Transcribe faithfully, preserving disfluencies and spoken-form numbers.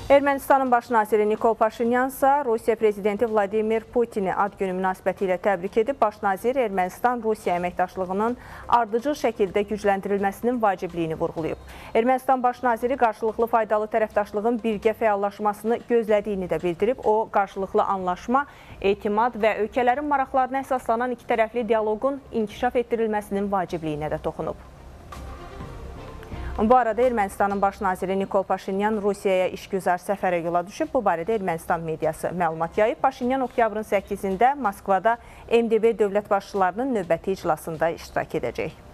Ermənistanın baş naziri Nikol Paşinyan isə Rusiya prezidenti Vladimir Putini ad günü münasibəti ilə təbrik edib. Baş nazir Ermənistan-Rusiya əməkdaşlığının ardıcıl şəkildə gücləndirilməsinin vacibliyini vurğulayıb. Ermənistan baş naziri qarşılıqlı faydalı tərəfdaşlığın birgə fəallaşmasını gözlədiyini də bildirib. O, qarşılıqlı anlaşma, etimad və ölkələrin maraqlarına əsaslanan iki tərəfli dialoqun inkişaf etdirilməsinin vacibliyinə də toxunub. Bu arada Ermənistanın baş naziri Nikol Paşinyan Rusiyaya işgüzar səfərə yola düşüb. Bu barədə Ermənistan mediası məlumat yayıb. Paşinyan oktyabrın səkkizində Moskvada M D B dövlət başçılarının növbəti iclasında iştirak edəcək.